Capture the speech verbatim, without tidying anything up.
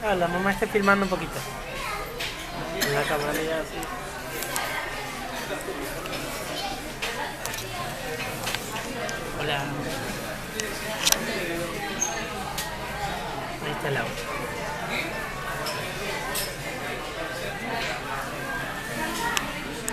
Ah, la mamá está filmando un poquito. En la cámara, mira así. Hola. Ahí está el agua.